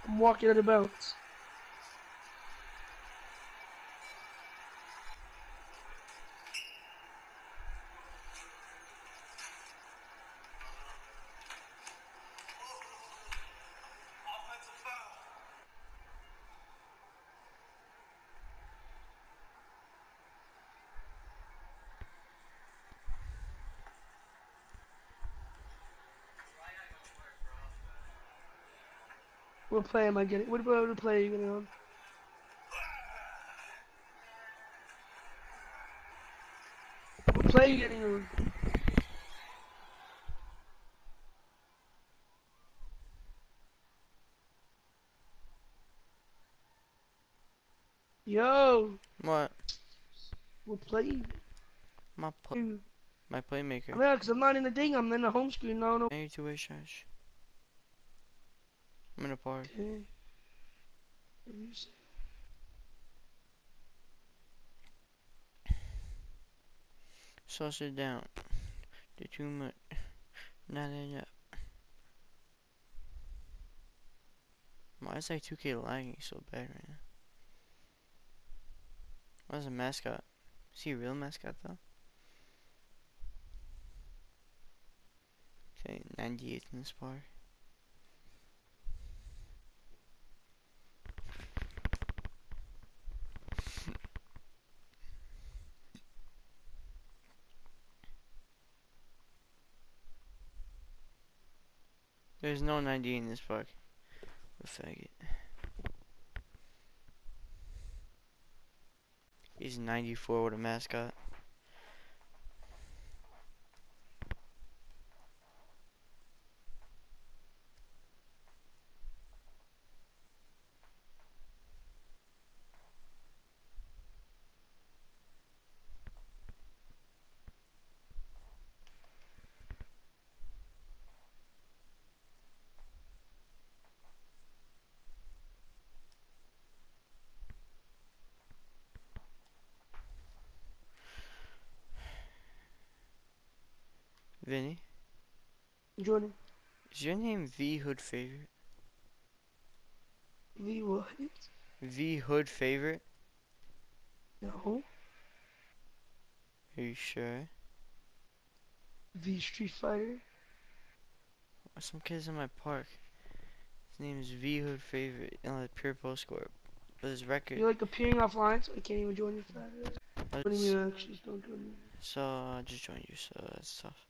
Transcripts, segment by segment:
I'm walking out of bounds. What play am I getting? What play are you getting on? What play are you getting on? Yo, What? what play? My pl You? my playmaker. Yeah, because I'm not in the thing. I'm in the home screen. No, no. Hey, two-way charge. I'm in a park. Okay. So sit down. Did too much. Not enough. Why is like 2K lagging so bad right now? Why's a mascot? Is he a real mascot though? Okay, 98 in this park. There's no 98 in this park. A faggot. He's 94 with a mascot. Vinny, Jordan. is your name V Hood Favorite? V what? V Hood Favorite? No. Are you sure? V Street Fighter. Some kids in my park. His name is V Hood Favorite on the pure post score. But his record. You're like appearing offline, so I can't even join you for that. What do you mean actually don't join me? So I just joined you, so that's tough.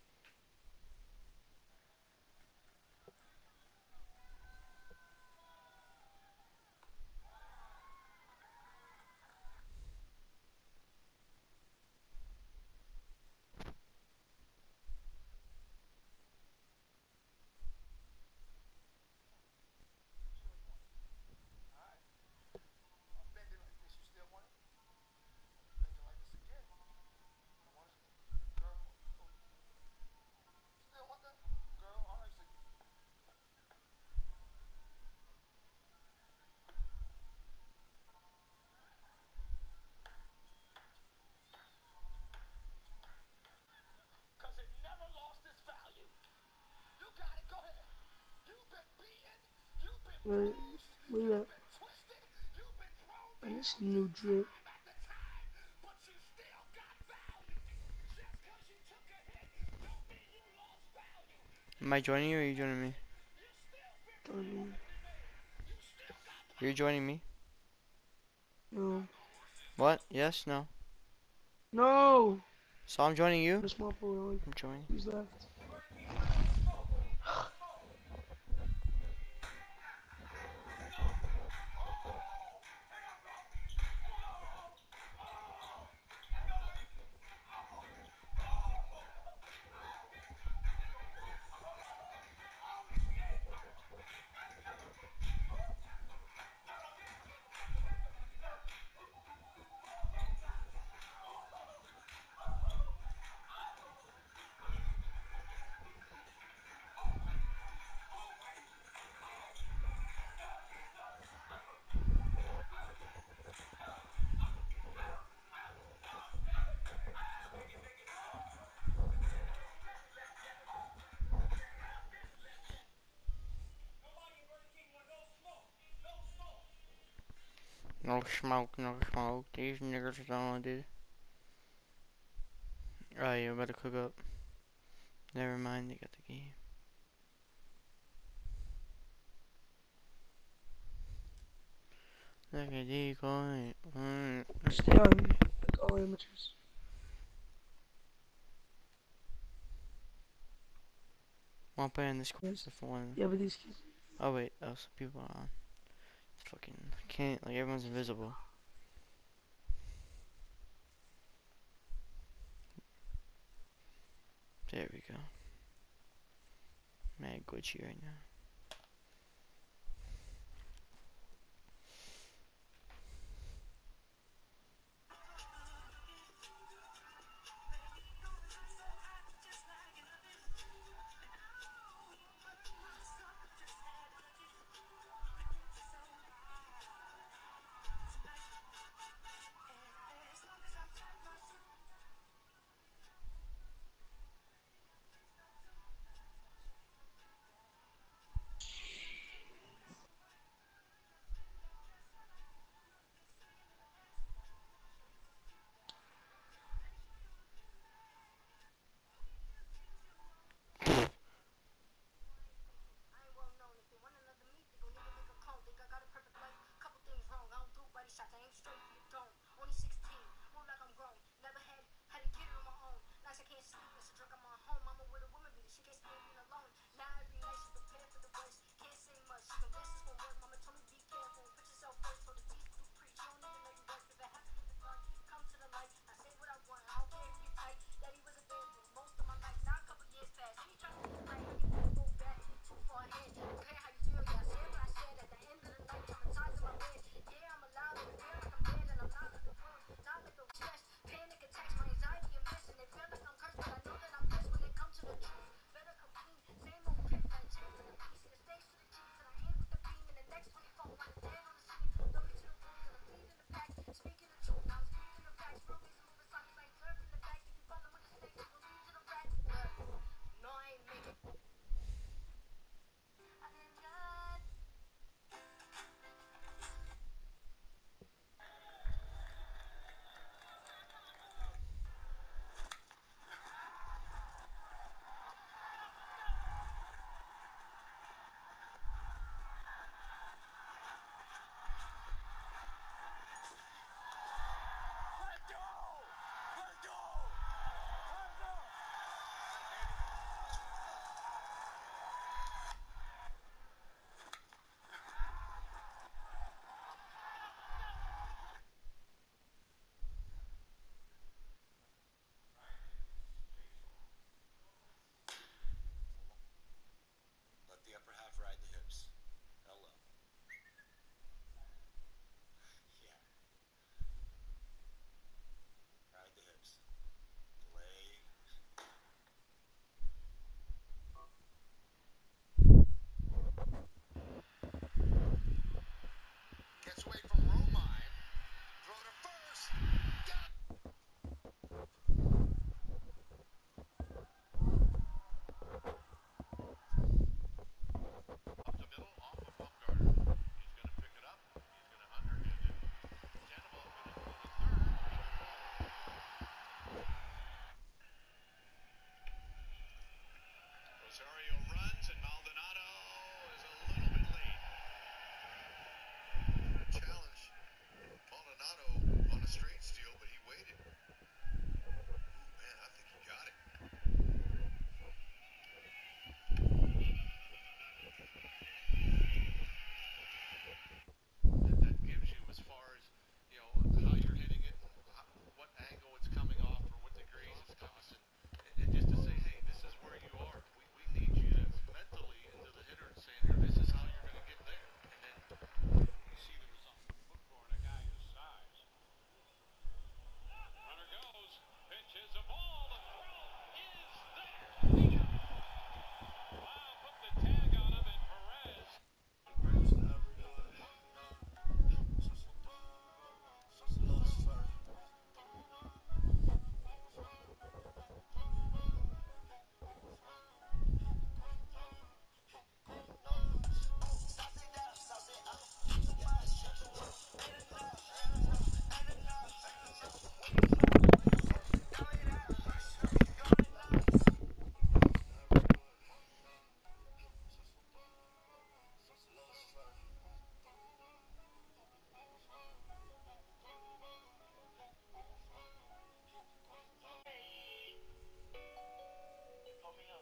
Wait, wait up. And this new drip. Am I joining you or are you joining me? You're joining me? No. What? Yes? No? No! So I'm joining you? The small boy, I'm joining. who's left? No smoke, no smoke. These niggas don't do. Oh, you better cook up. Never mind, they got the game. Look at decoy. Stay on me, like all amateurs. Wanna play in this course Yes. if one. Yeah, but these kids. Oh wait, oh some people are on. Fucking can't like everyone's invisible. There we go. Mad glitchy right now.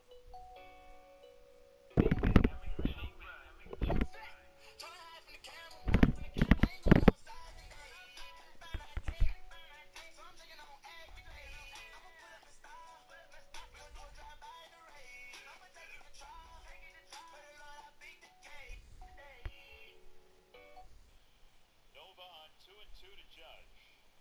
Nova on 2-2 to Judge.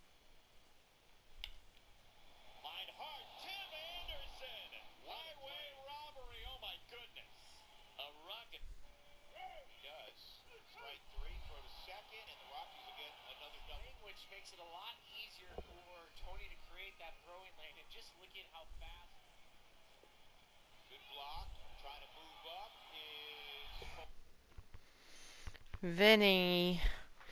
Line hard, Tim Anderson. Highway robbery, oh my goodness. A rocket. He does. Strike three, throw to second, and the Rockies will get another double. Which makes it a lot easier for Tony to create that throwing lane. And just look at how fast. Good block. Trying to move up is... Vinny.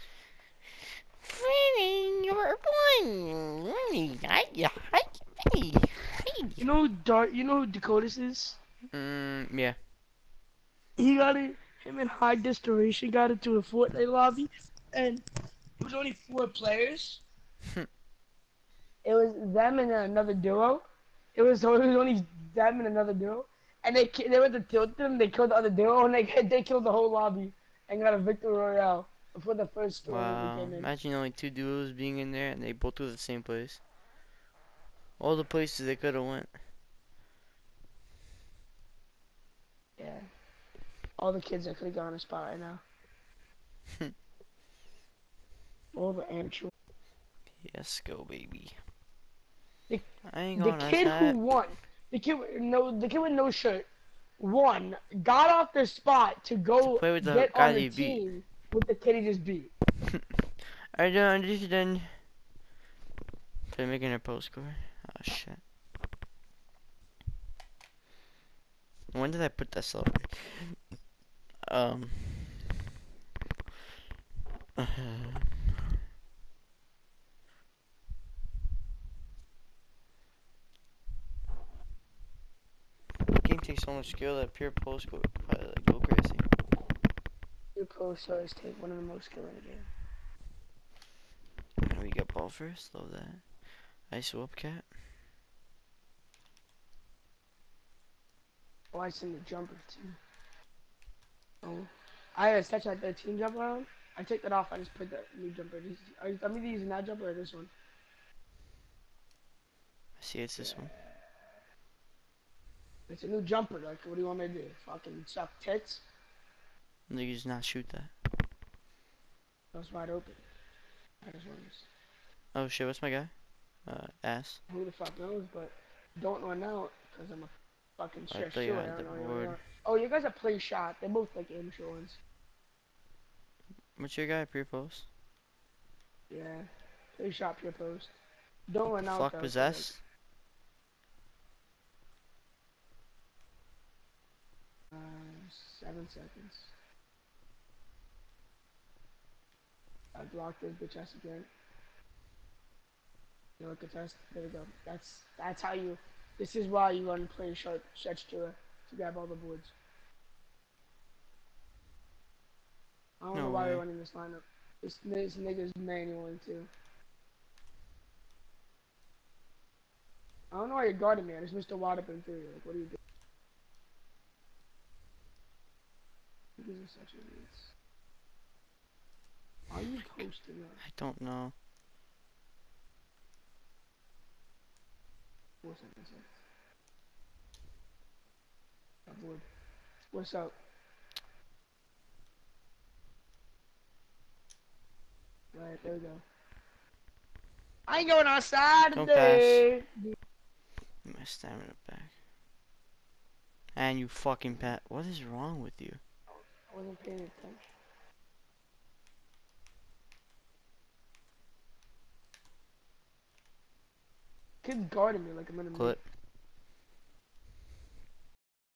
Vinny, you're one. Vinny, Vinny. You know who Dakotas is? Yeah. He got it. Him and High Desperation got into a Fortnite lobby, and it was only 4 players. It was them and another duo. It was only them and another duo, and they went to tilt them. They killed the other duo, and they killed the whole lobby and got a victory royale before the first storm Wow. came in. Imagine only 2 duos being in there and they both go to the same place. All the places they could have went. Yeah. All the kids that could have gone on a spot right now. All the amateur. Yes, go baby. The- I ain't The going kid outside. who won, the kid with no shirt, won, got off the spot to go To play with the get guy on that the he beat. team with the kid he just beat. I don't understand. They're making a post score. Oh shit. When did I put that slow? Game takes so much skill that pure post score probably like go crazy. Your pro stars take one of the most skill in the game. And we got ball first. Love that. Ice whoop cat. Oh, I send the jumper too. Oh, I had a touch like 13 jumper on. I take that off. I just put that new jumper. I'm either using that jumper or this one. I see it's this one. It's a new jumper. Like, what do you want me to do? Fucking suck tits? You just not shoot that. That's wide open. I just want to. Oh shit, what's my guy? Ass. Who the fuck knows? But don't run out because I'm a fucking I stretch thought you short. had I the don't know who board. you are. Oh, you guys are play shot. They're both like amateur ones. What's your guy? Pure post? Yeah, play shot pure post. Don't run out Fuck though. 'cause, possess? Like, 7 seconds. I blocked this bitch ass again. You look at test. There we go. That's how you. This is why you run play short stretch to grab all the boards. I don't No know why way. we're running this lineup. This nigga's manual too. I don't know why you're guarding me. I just missed a wide open three. Like, what are you doing? These are such idiots. Why are you posting up? I don't know. 4 seconds left. Got bored. What's up? Right, there we go. I ain't going outside Don't today. My stamina back. And you fucking pat. What is wrong with you? I wasn't paying attention. Kid's guarding me like I'm in a Clip.